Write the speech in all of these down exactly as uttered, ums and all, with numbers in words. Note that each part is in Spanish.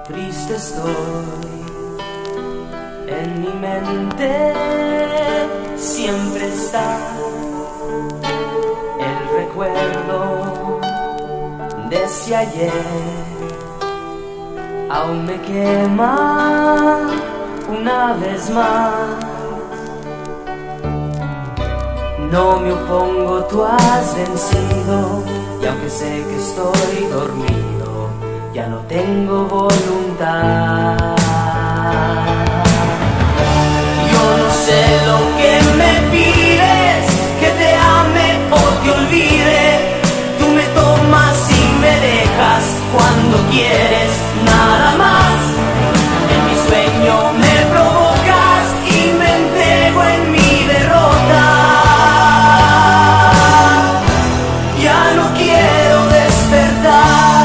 Triste estoy, en mi mente siempre está el recuerdo de ese ayer. Aún me quema una vez más. No me opongo, tú has vencido, y aunque sé que estoy dormido, ya no tengo voluntad. Yo no sé lo que me pides, que te ame o te olvide. Tú me tomas y me dejas cuando quieres, nada más. En mi sueño me provocas y me entrego en mi derrota. Ya no quiero despertar.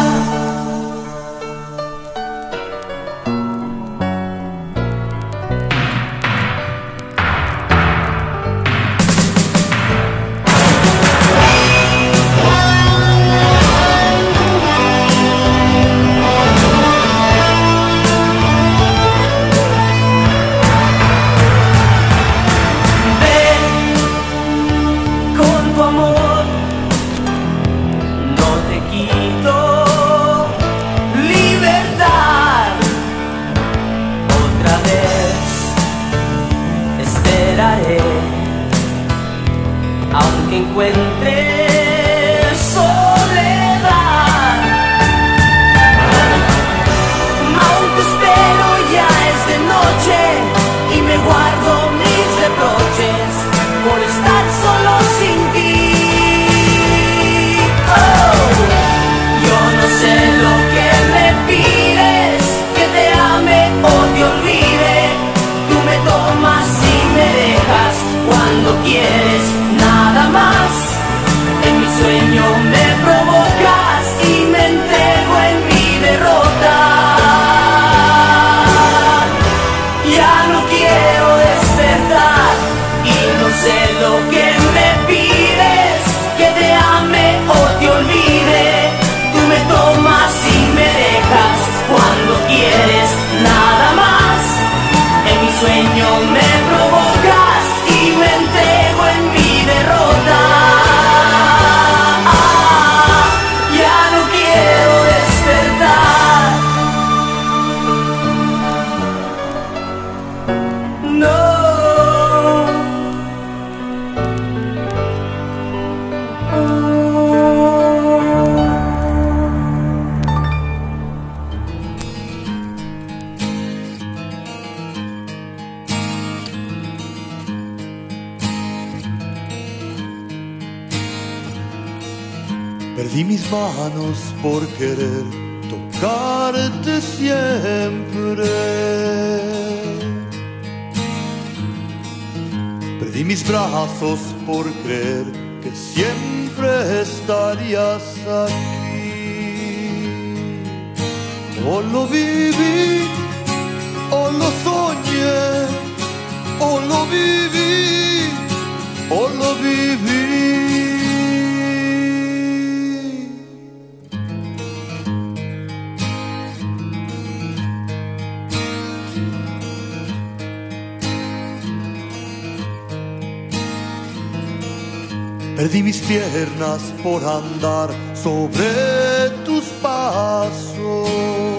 Aunque encuentre soledad, aún te espero, ya es de noche y me guardo mis reproches por estar solo sin ti. Oh, yo no sé lo que me pides, que te ame o te olvide. Tú me tomas y me dejas cuando quieres, nada más. En mi sueño me provocas y me entrego en mi derrota. Ya no quiero despertar y no sé lo que me pides, que te ame o te olvide. Tú me tomas y me dejas cuando quieres, nada más. En mi sueño me provocas y me entrego en mi derrota. Ya no quiero despertar. No. Perdí mis manos por querer tocarte siempre. Perdí mis brazos por creer que siempre estarías aquí. O lo viví, o lo soñé, o lo viví, o lo viví. Perdí mis piernas por andar sobre tus pasos.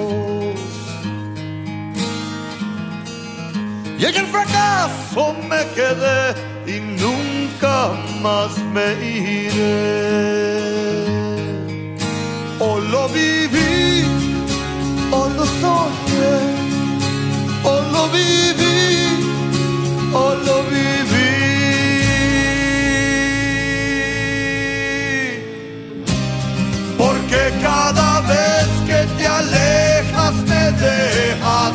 Y en el fracaso me quedé y nunca más me iré. O lo viví, o lo soñé, o lo viví, o lo viví. Porque cada vez que te alejas me dejas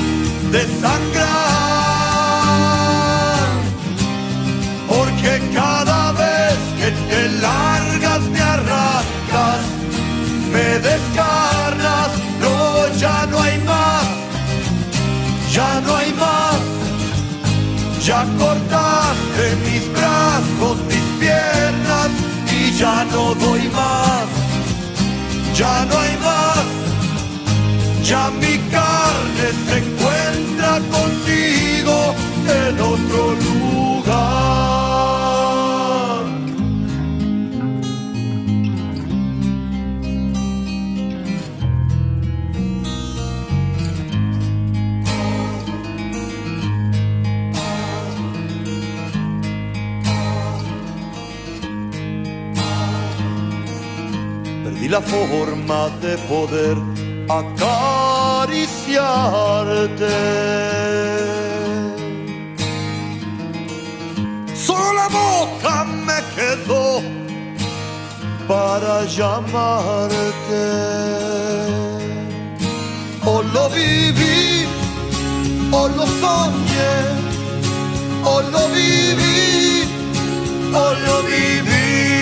desangrar. Porque cada vez que te largas me arrancas, me descarnas. No, ya no hay más, ya no hay más. Ya cortaste mis brazos, mis piernas y ya no doy más. Ya no hay más, ya mi casa la forma de poder acariciarte. Solo la boca me quedó para llamarte. O lo viví, o lo soñé, o lo viví, o lo viví.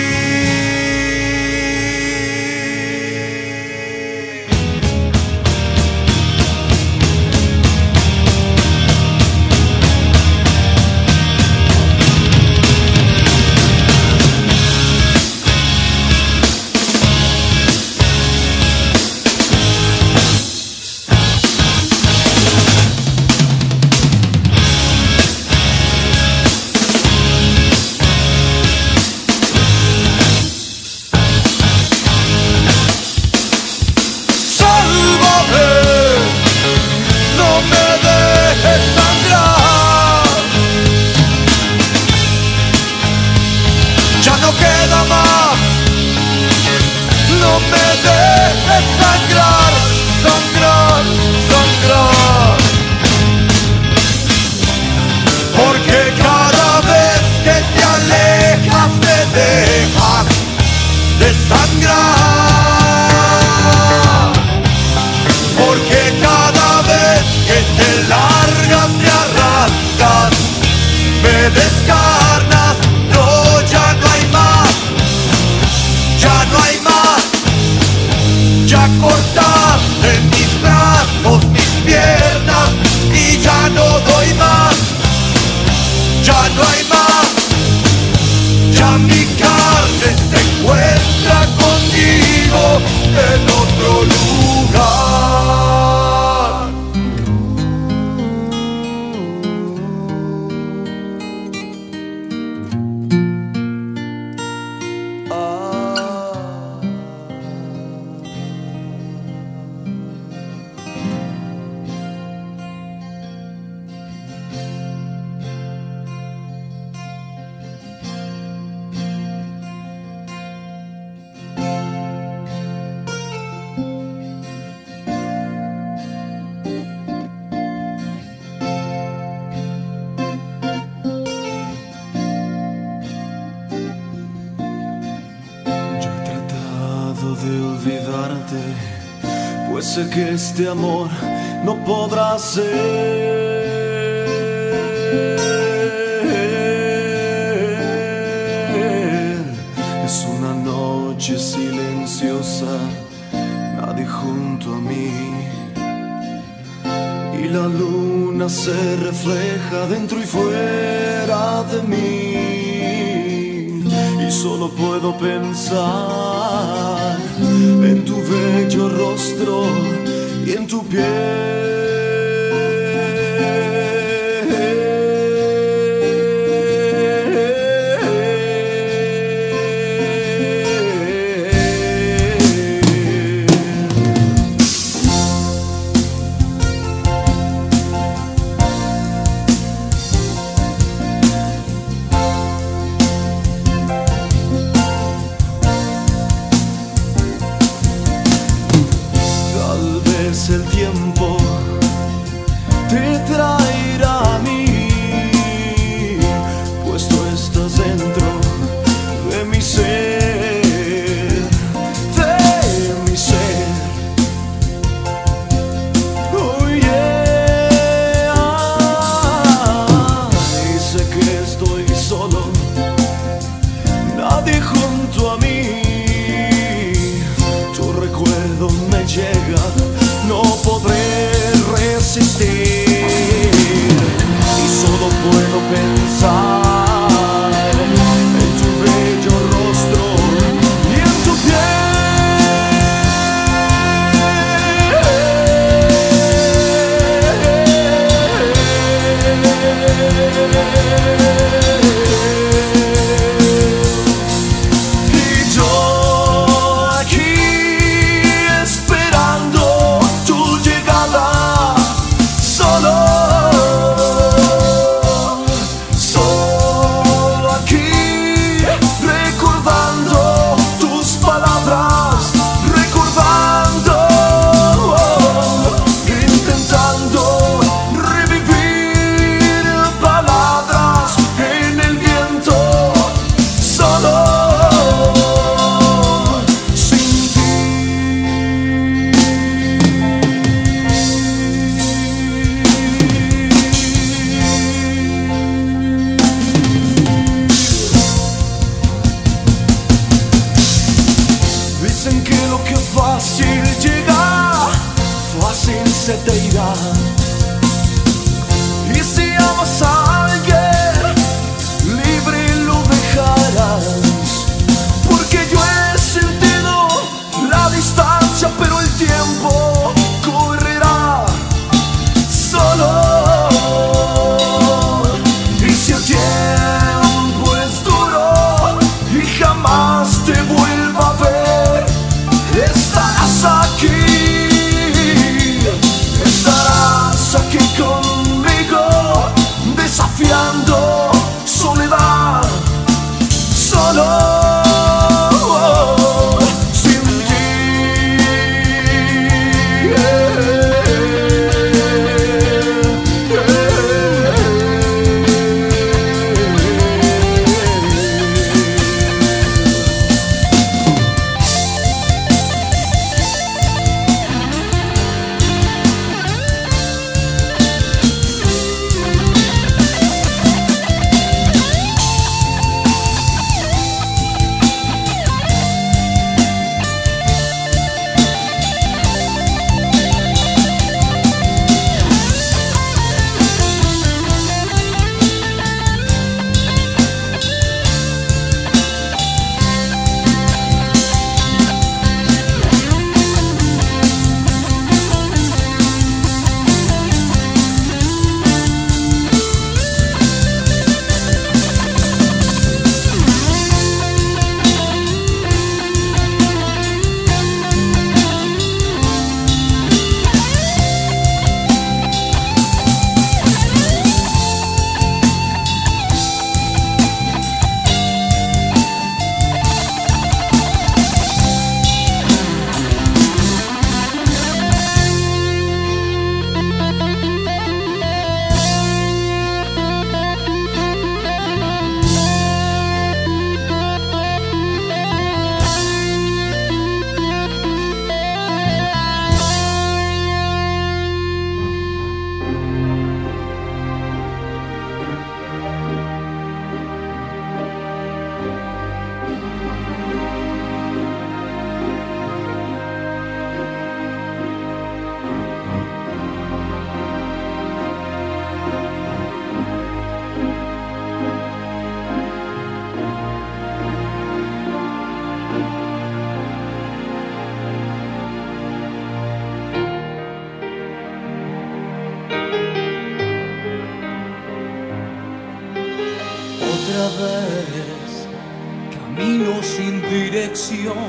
Pues sé que este amor no podrá ser. Es una noche silenciosa, nadie junto a mí, y la luna se refleja dentro y fuera de mí, y solo puedo pensar en tu bello rostro y en tu piel. El tiempo te traerá a mí, pues tú estás dentro de mi ser, de mi ser. Oh yeah. Y sé que estoy solo, nadie junto a mí, tu recuerdo me llega, no podré resistir, y solo puedo pensar en tu bello rostro y en tu y yo aquí esperando se te irá. Y si amas a alguien, libre lo dejarás, porque yo he sentido la distancia, pero el tiempo correrá solo. Y si el tiempo es duro y jamás te vuelva a ver, estarás aquí, estarás aquí conmigo, desafiando soledad, solo. Otra vez camino sin dirección,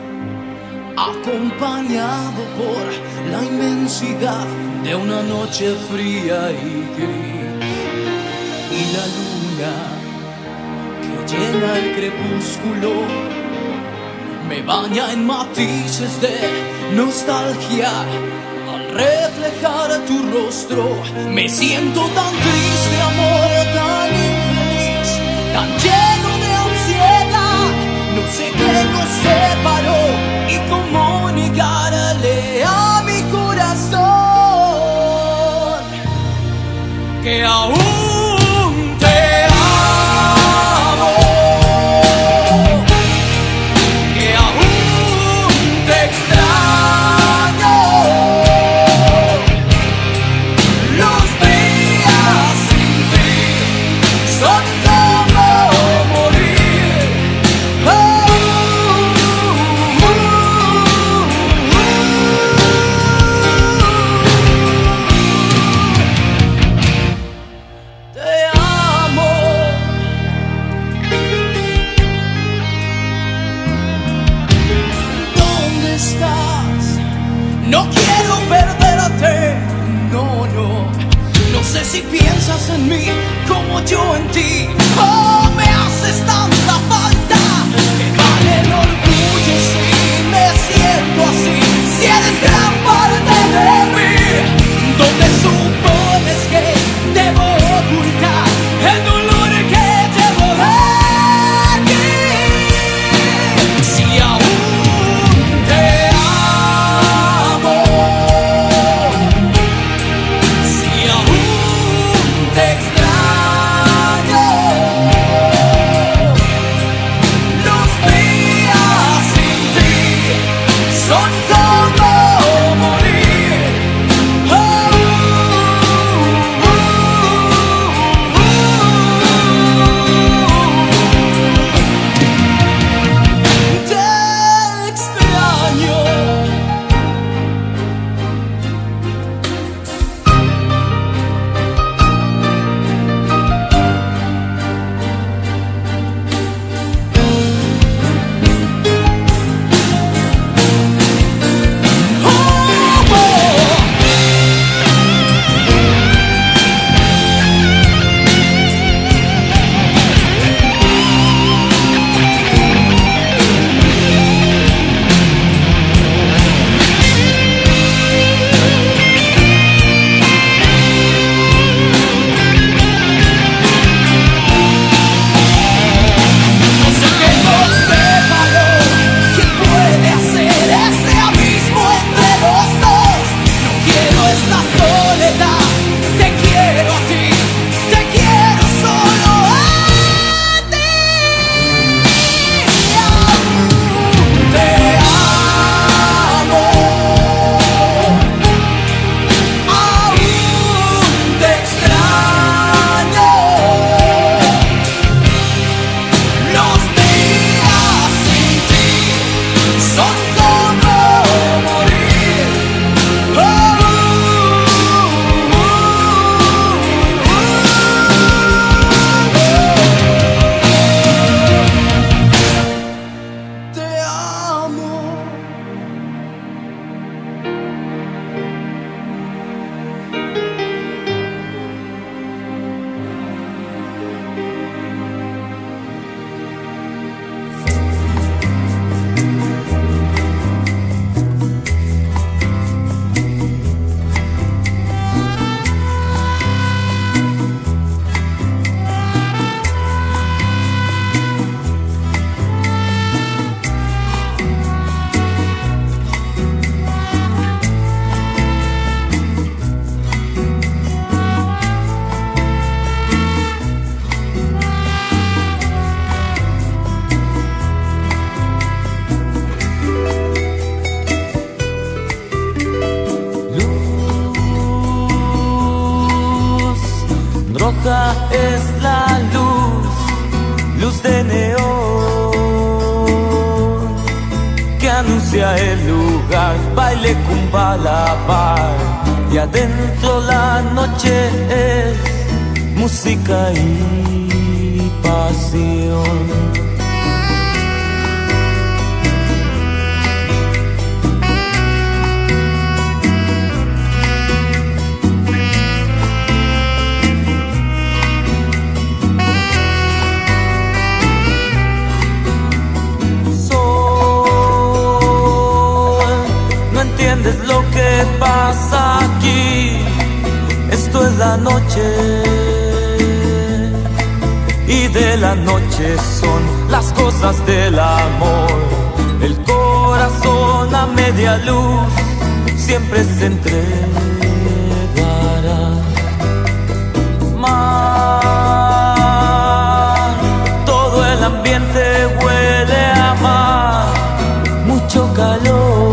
acompañado por la inmensidad de una noche fría y gris, y la luna que llena el crepúsculo me baña en matices de nostalgia. Al reflejar tu rostro me siento tan triste, amor, tan infeliz, tan lleno de ansiedad. No sé qué nos separó y cómo negarle a mi corazón que aún te amo, que aún te extraño. Los días sin ti son como morir. Oh, uh, uh, te amo. ¿Dónde estás? No quiero perderte, no, no. No sé si piensas en mí como yo en ti. Oh, me haces tanta falta que vale el orgullo si me siento así. Si eres gran parte de mí, ¿dónde supones que debo ocultar el dolor que llevo aquí? Si aún te amo, si aún te extraño, los días sin ti son como morir. es la luz, luz de neón, que anuncia el lugar, baile cumba la bar, y adentro la noche es música y pasión. ¿Entiendes lo que pasa aquí? Esto es la noche, y de la noche son las cosas del amor. El corazón a media luz siempre se entregará. Mar, todo el ambiente huele a mar, mucho calor,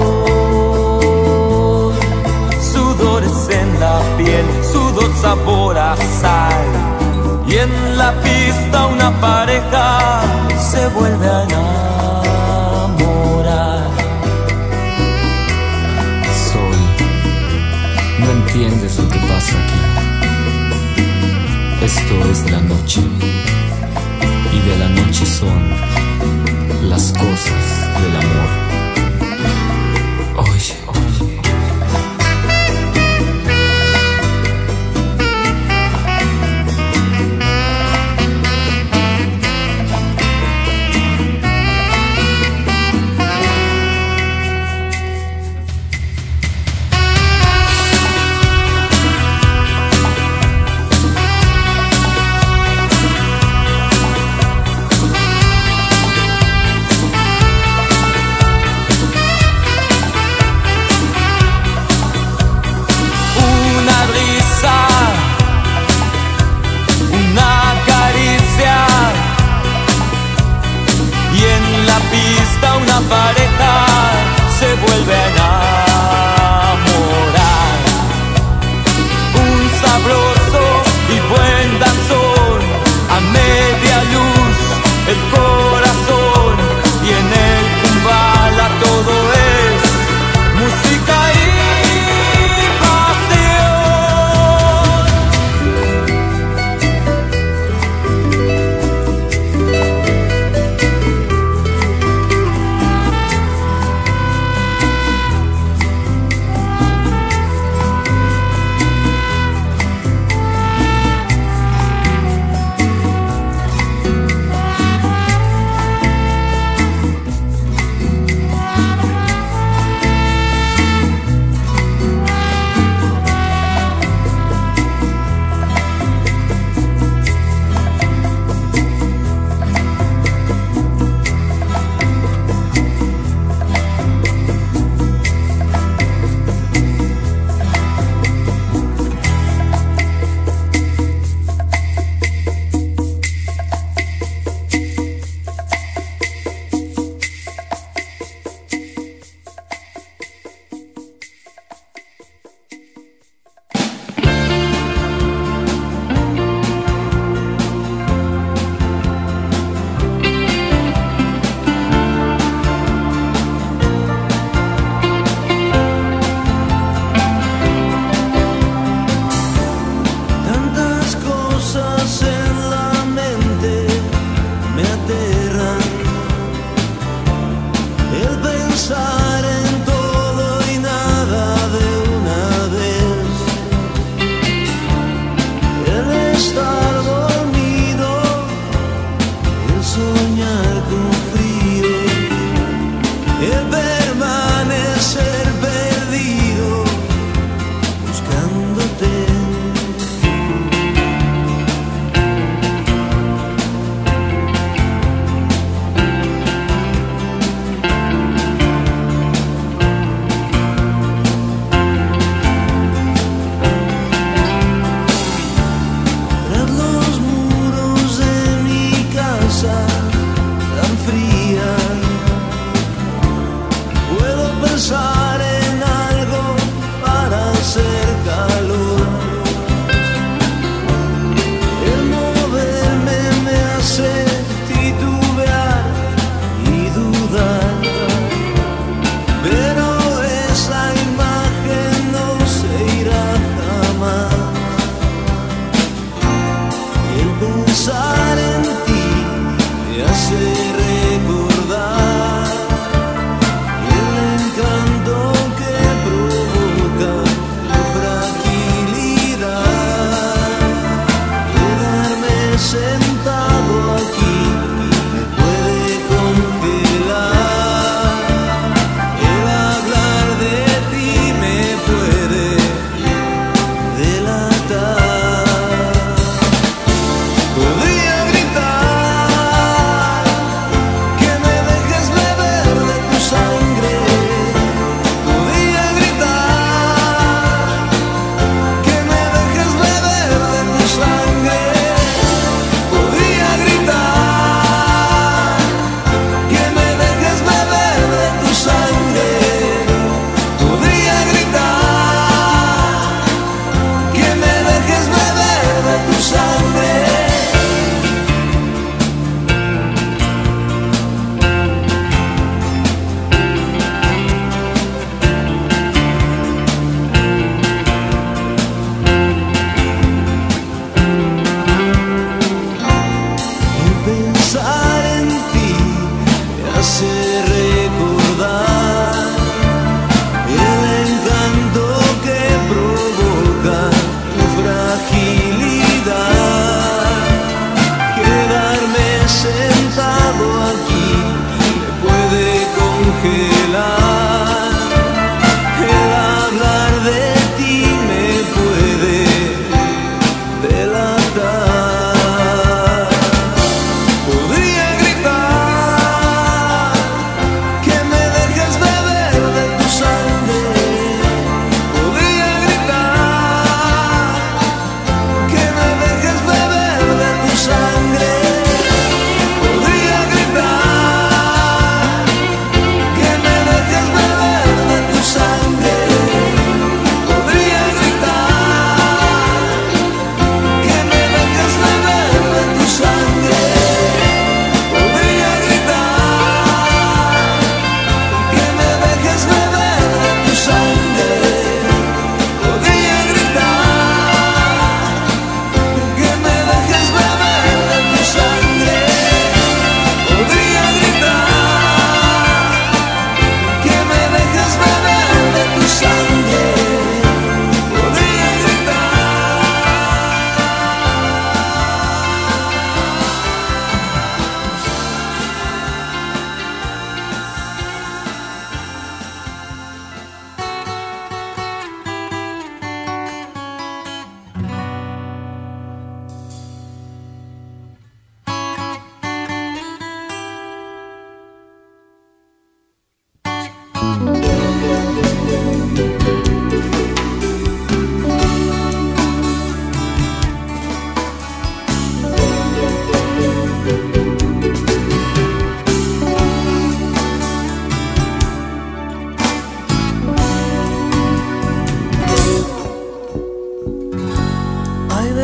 en la piel, sudor, sabor a sal, y en la pista una pareja se vuelve a enamorar. Sol, no entiendes lo que pasa aquí. Esto es la noche, y de la noche son las cosas del amor. Oye,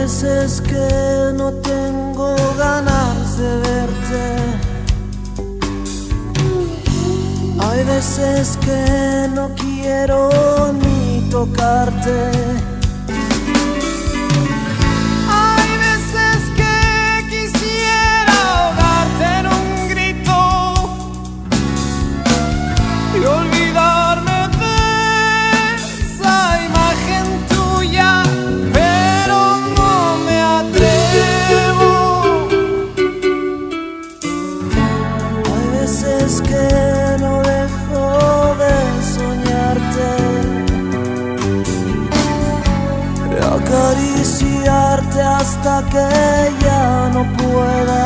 veces que no tengo ganas de verte. Hay veces que no quiero ni tocarte. Hay veces que quisiera ahogarte en un grito y olvidarme de esa imagen tuya, pero no me atrevo. Hay veces que no dejo de soñarte, de acariciarte hasta que ya no pueda.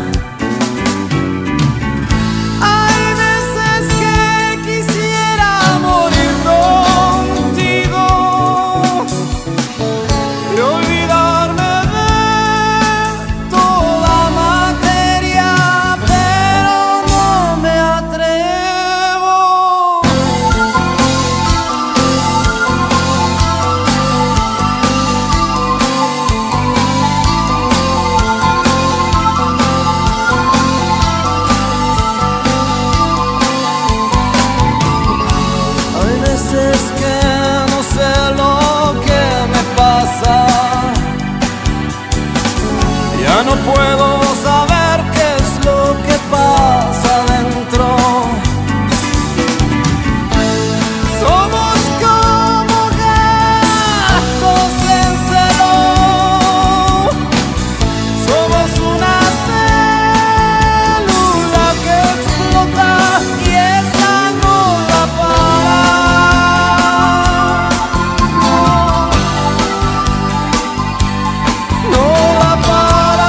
Hay veces que quisiera morir contigo y olvidarme de toda materia, pero no me atrevo. Hay veces que no sé lo que me pasa, ya no puedo saber qué es lo que pasa dentro. Somos como gatos en celo, somos una célula que explota y esa no la para. No, no la para.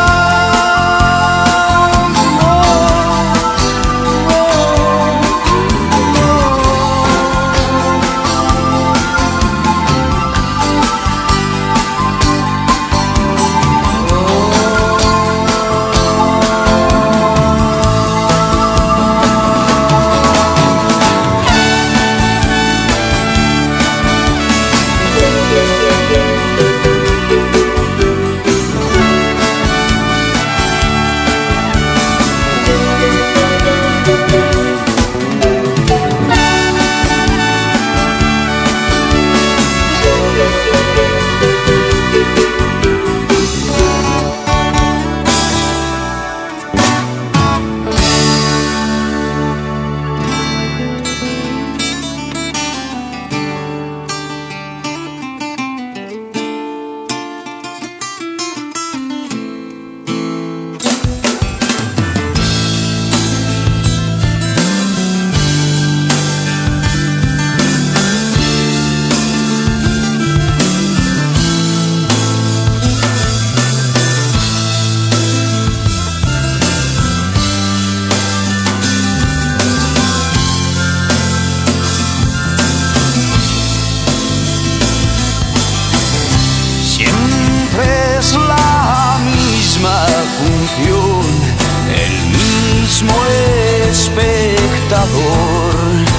Es la misma función, el mismo espectador,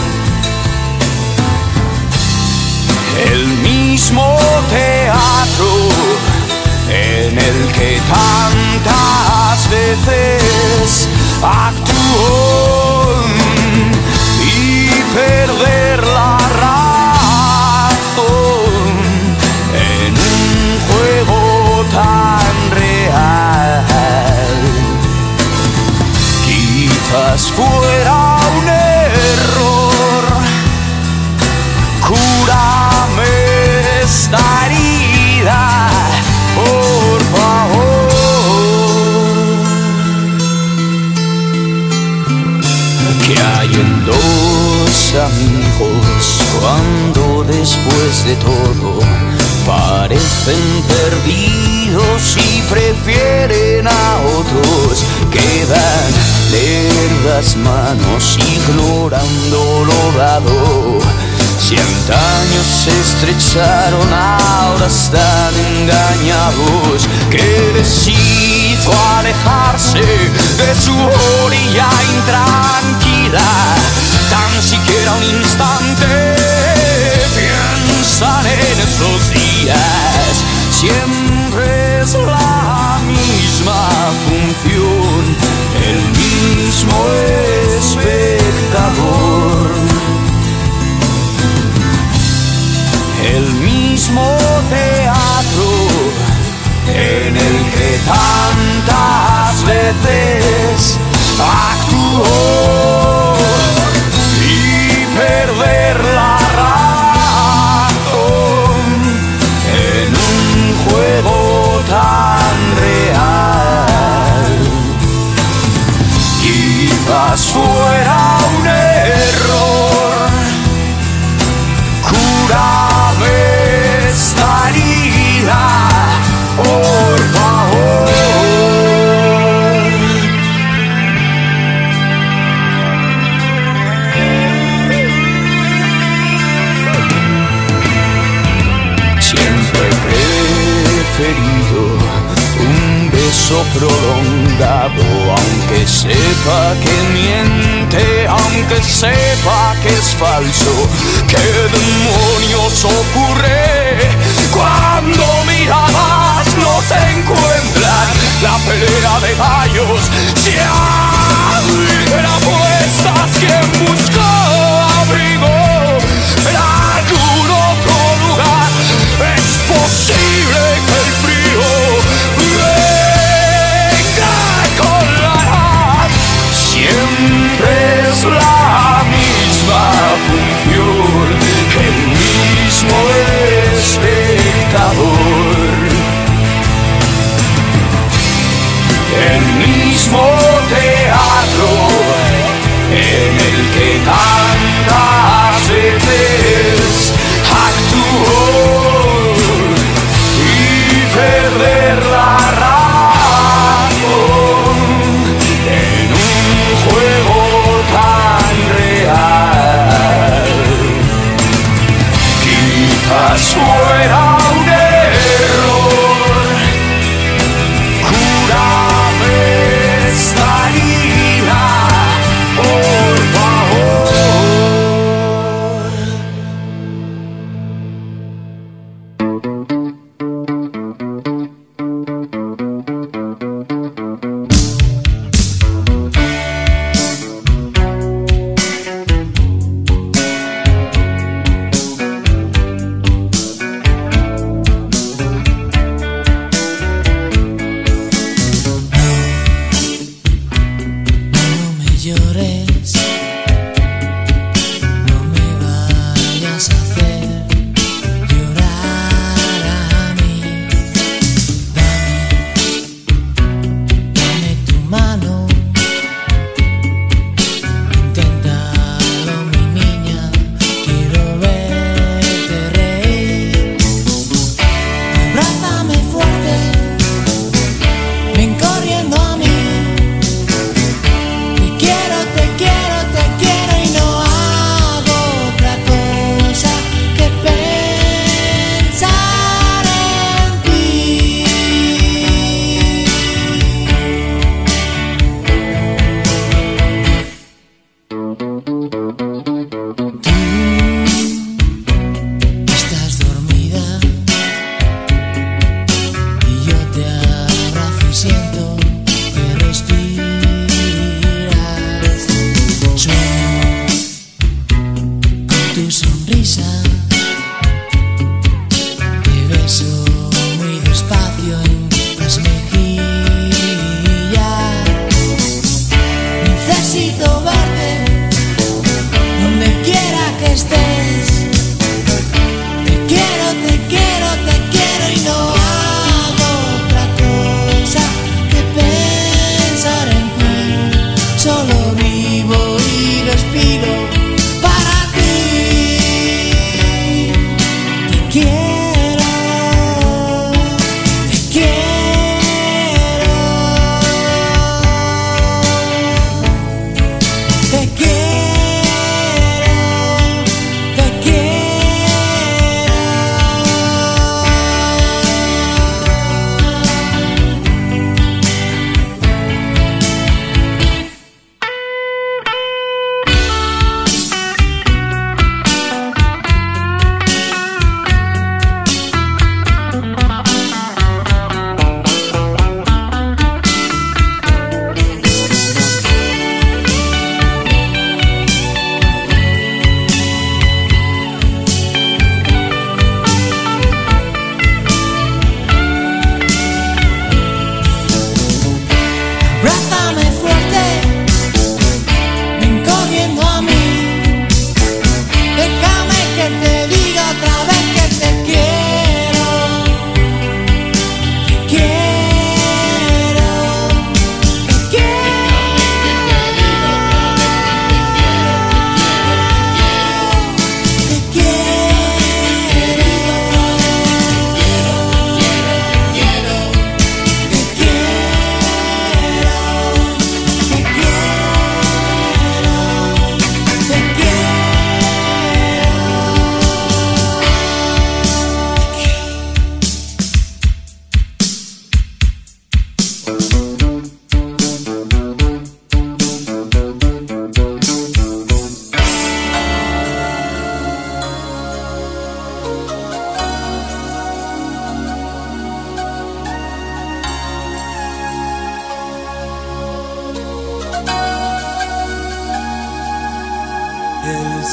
el mismo teatro en el que tantas veces actuó y perder la razón en un juego tan real. Quizás fuera un error, cúrame esta herida, por favor. Que hay en dos amigos cuando después de todo parecen perdidos y prefieren a otros, quedan lerdas manos ignorando lo dado. Si antaño se estrecharon, ahora están engañados. Que decidió alejarse de su orilla intranquila, tan siquiera un instante piensan en esos días. Siempre siempre es la misma función, el mismo espectador, el mismo teatro en el que tantas veces actuó y perder la razón en un juego tan real. Quizás fuera un error, cúrame esta herida, por favor. Siempre he preferido un beso prolongado, aunque sepa que miente, aunque sepa que es falso. ¿Qué demonios ocurre cuando miradas no se encuentran? La pelea de gallos se abre apuestas. Quien buscó abrigo en algún otro lugar, es posible que el frío venga con la edad. Siempre es la misma función, el mismo espectador, el mismo teatro en el que tantas veces actuó y perder la razón en un juego tan real. Quizás fuera un error, cúrame esta herida, por favor.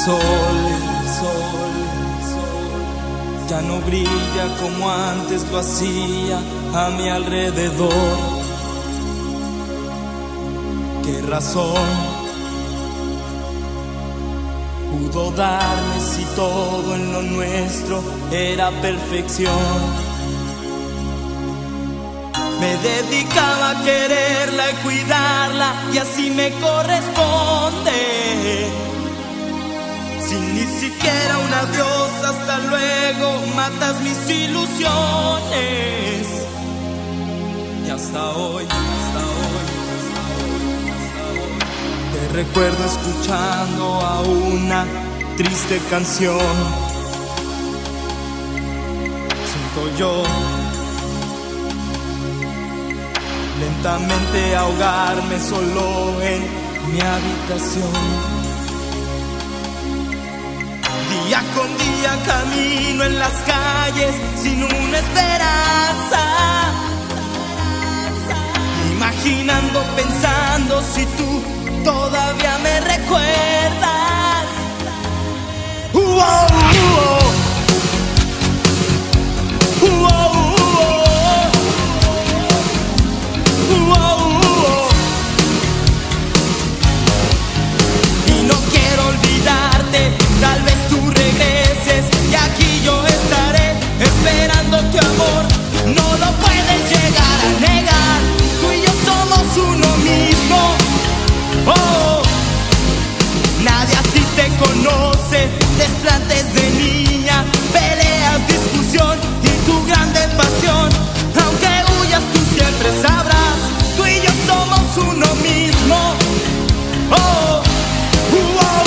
sol, el sol, el sol ya no brilla como antes lo hacía a mi alrededor. ¿Qué razón pudo darme si todo en lo nuestro era perfección? Me dedicaba a quererla y cuidarla y así me corresponde. Sin ni siquiera un adiós, hasta luego, matas mis ilusiones. Y hasta hoy, hasta hoy, hasta hoy, hasta hoy te recuerdo escuchando a una triste canción. Siento yo lentamente ahogarme solo en mi habitación. Día con día camino en las calles sin una esperanza, imaginando, pensando si tú todavía me recuerdas. Uh -oh, uh -oh. Uh -oh, uh -oh. Tal vez tú regreses y aquí yo estaré esperándote, amor. No lo puedes llegar a negar, tú y yo somos uno mismo. Oh, nadie a ti te conoce, desplantes de niña, peleas, discusión y tu grande pasión. Aunque huyas tú siempre sabrás, tú y yo somos uno mismo. Oh, uh -oh.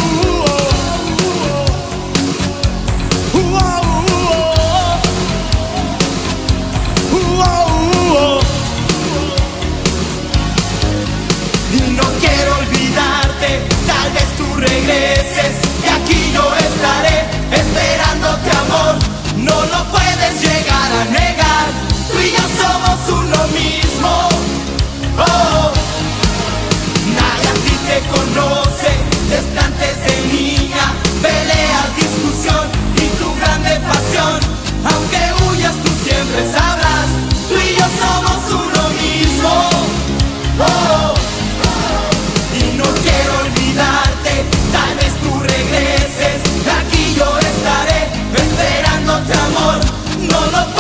Tal vez tú regreses y aquí yo estaré esperándote, amor. No lo puedes llegar a negar, tú y yo somos uno mismo. Oh, nadie a ti te conoce, desplantes de niña, peleas, discusión y tu grande pasión. Aunque huyas tú siempre sabrás, tú y yo somos uno mismo. Oh, tal vez tú regreses, aquí yo estaré esperándote, amor. No lo